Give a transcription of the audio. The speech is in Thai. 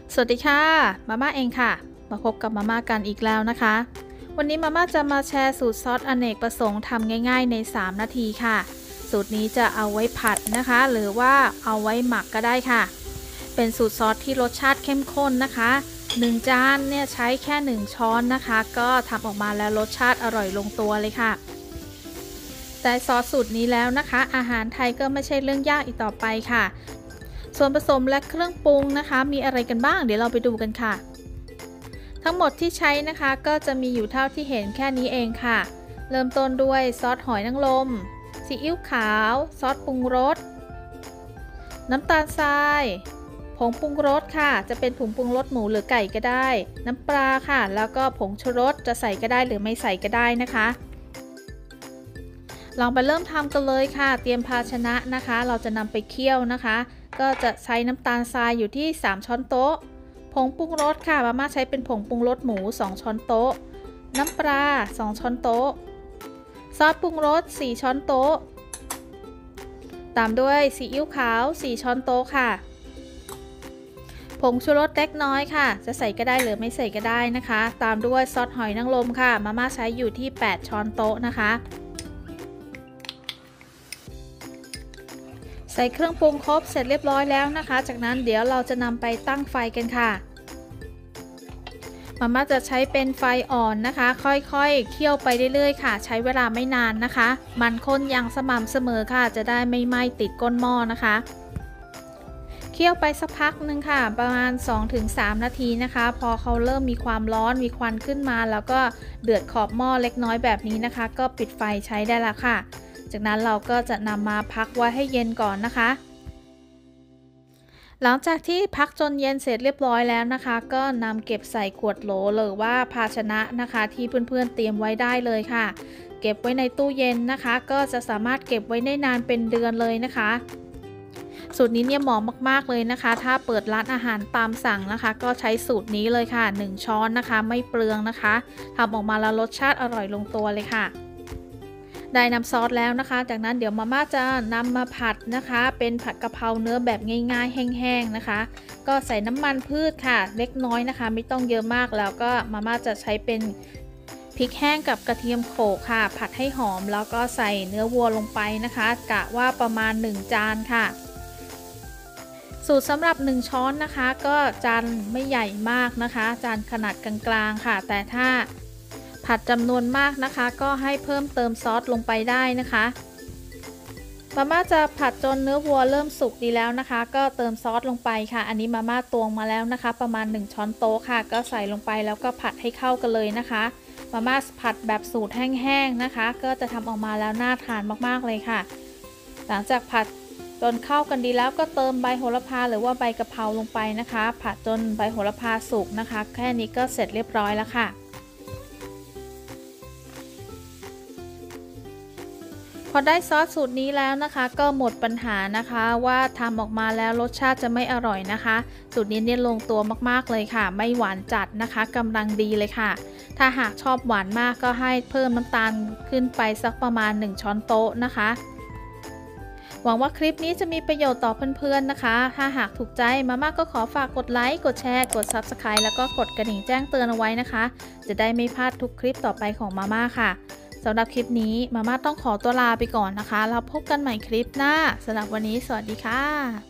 สวัสดีค่ะมาม่าเองค่ะมาพบกับมาม่ากันอีกแล้วนะคะวันนี้มาม่าจะมาแชร์สูตรซอสอเนกประสงค์ทำง่ายๆใน3นาทีค่ะสูตรนี้จะเอาไว้ผัดนะคะหรือว่าเอาไว้หมักก็ได้ค่ะเป็นสูตรซอสที่รสชาติเข้มข้นนะคะ1จานเนี่ยใช้แค่1ช้อนนะคะก็ทำออกมาแล้วรสชาติอร่อยลงตัวเลยค่ะได้ซอสสูตรนี้แล้วนะคะอาหารไทยก็ไม่ใช่เรื่องยากอีกต่อไปค่ะส่วนผสมและเครื่องปรุงนะคะมีอะไรกันบ้างเดี๋ยวเราไปดูกันค่ะทั้งหมดที่ใช้นะคะก็จะมีอยู่เท่าที่เห็นแค่นี้เองค่ะเริ่มต้นด้วยซอสหอยนางรมซีอิ๊วขาวซอสปรุงรสน้ำตาลทรายผงปรุงรสค่ะจะเป็นผงปรุงรสหมูหรือไก่ก็ได้น้ำปลาค่ะแล้วก็ผงชูรสจะใส่ก็ได้หรือไม่ใส่ก็ได้นะคะลองไปเริ่มทำกันเลยค่ะเตรียมภาชนะนะคะเราจะนำไปเคี่ยวนะคะก็จะใช้น้ำตาลทรายอยู่ที่3ช้อนโต๊ะผงปรุงรสค่ะมาม่าใช้เป็นผงปรุงรสหมู2ช้อนโต๊ะน้ำปลา2ช้อนโต๊ะซอสปรุงรส4ช้อนโต๊ะตามด้วยซีอิ๊วขาว4ช้อนโต๊ะค่ะผงชูรสเล็กน้อยค่ะจะใส่ก็ได้หรือไม่ใส่ก็ได้นะคะตามด้วยซอสหอยนางรมค่ะมาม่าใช้อยู่ที่8ช้อนโต๊ะนะคะใส่เครื่องปรุงครบเสร็จเรียบร้อยแล้วนะคะจากนั้นเดี๋ยวเราจะนำไปตั้งไฟกันค่ะมาม่าจะใช้เป็นไฟอ่อนนะคะค่อยๆเคี่ยวไปเรื่อยๆค่ะใช้เวลาไม่นานนะคะมันข้นอย่างสม่ำเสมอค่ะจะได้ไม่ไหม้ติดก้นหม้อนะคะเคี่ยวไปสักพักหนึ่งค่ะประมาณ 2-3 นาทีนะคะพอเขาเริ่มมีความร้อนมีควันขึ้นมาแล้วก็เดือดขอบหม้อเล็กน้อยแบบนี้นะคะก็ปิดไฟใช้ได้แล้วค่ะจากนั้นเราก็จะนำมาพักไว้ให้เย็นก่อนนะคะหลังจากที่พักจนเย็นเสร็จเรียบร้อยแล้วนะคะก็นำเก็บใส่ขวดโหลหรือว่าภาชนะนะคะที่เพื่อนๆเตรียมไว้ได้เลยค่ะเก็บไว้ในตู้เย็นนะคะก็จะสามารถเก็บไว้ได้นานเป็นเดือนเลยนะคะสูตรนี้เนี่ยเหมาะมากๆเลยนะคะถ้าเปิดร้านอาหารตามสั่งนะคะก็ใช้สูตรนี้เลยค่ะ1ช้อนนะคะไม่เปลืองนะคะทำออกมาแล้วรสชาติอร่อยลงตัวเลยค่ะได้น้ำซอสแล้วนะคะจากนั้นเดี๋ยวมาม่าจะนำมาผัดนะคะเป็นผัดกะเพราเนื้อแบบง่ายๆแห้งๆนะคะก็ใส่น้ำมันพืชค่ะเล็กน้อยนะคะไม่ต้องเยอะมากแล้วก็มาม่าจะใช้เป็นพริกแห้งกับกระเทียมโขลกค่ะผัดให้หอมแล้วก็ใส่เนื้อวัวลงไปนะคะกะว่าประมาณ1จานค่ะสูตรสำหรับ1ช้อนนะคะก็จานไม่ใหญ่มากนะคะจานขนาดกลางๆค่ะแต่ถ้าผัดจำนวนมากนะคะก็ให้เพิ่มเติมซอสลงไปได้นะคะมาม่าจะผัดจนเนื้อวัวเริ่มสุกดีแล้วนะคะก็เติมซอสลงไปค่ะอันนี้มาม่าตวงมาแล้วนะคะประมาณ1ช้อนโต๊ะค่ะก็ใส่ลงไปแล้วก็ผัดให้เข้ากันเลยนะคะมาม่าผัดแบบสูตรแห้งๆนะคะก็จะทำออกมาแล้วน่าทานมากๆเลยค่ะหลังจากผัดจนเข้ากันดีแล้วก็เติมใบโหระพาหรือว่าใบกะเพราลงไปนะคะผัดจนใบโหระพาสุกนะคะแค่นี้ก็เสร็จเรียบร้อยแล้วค่ะพอได้ซอสสูตรนี้แล้วนะคะก็หมดปัญหานะคะว่าทำออกมาแล้วรสชาติจะไม่อร่อยนะคะสูตรนี้เนี่ยลงตัวมากๆเลยค่ะไม่หวานจัดนะคะกำลังดีเลยค่ะถ้าหากชอบหวานมากก็ให้เพิ่มน้ำตาลขึ้นไปสักประมาณ1ช้อนโต๊ะนะคะหวังว่าคลิปนี้จะมีประโยชน์ต่อเพื่อนๆนะคะถ้าหากถูกใจมาม่าก็ขอฝากกดไลค์กดแชร์กด Subscribe แล้วก็กดกระดิ่งแจ้งเตือนเอาไว้นะคะจะได้ไม่พลาดทุกคลิปต่อไปของมาม่าค่ะสำหรับคลิปนี้มาม่าต้องขอตัวลาไปก่อนนะคะแล้วพบกันใหม่คลิปหน้าสำหรับวันนี้สวัสดีค่ะ